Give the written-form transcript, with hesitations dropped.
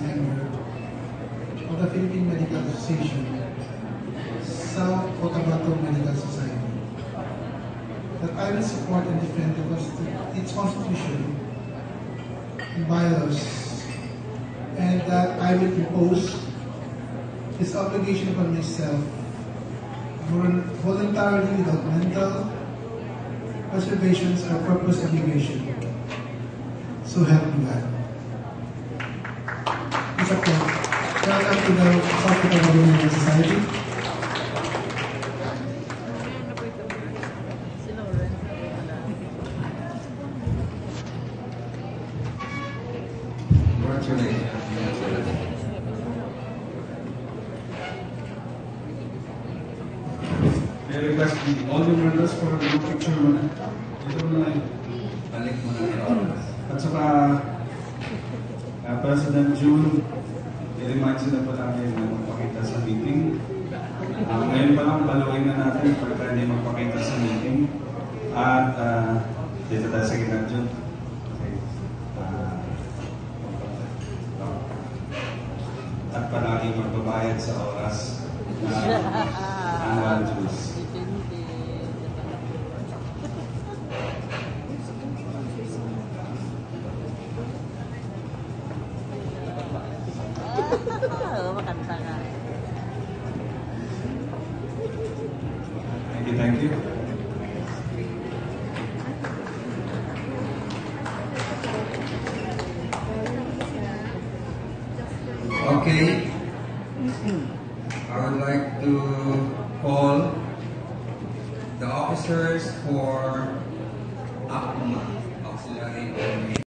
member of the Philippine Medical Association sa Cotabato Medical Society. That I will support and defend its constitution and bylaws, and that I will impose this obligation upon myself voluntarily without mental reservations or purpose obligation. So help me God. Isa po, welcome to the Cotabato Medical Society. I request all the members for a group picture muna. Dito muna lang. Balik mo na yun. At saka, President June, i-remind sila pa natin na magpakita sa meeting. Ngayon pa lang, paluin na natin pagka hindi magpakita sa meeting. At dito tayo sa gitna, June. Okay. At palagi magbabayad sa oras na annual dues. Makanta nga. Thank you. Okay. I would like to call the officers for ACMA, Auxiliary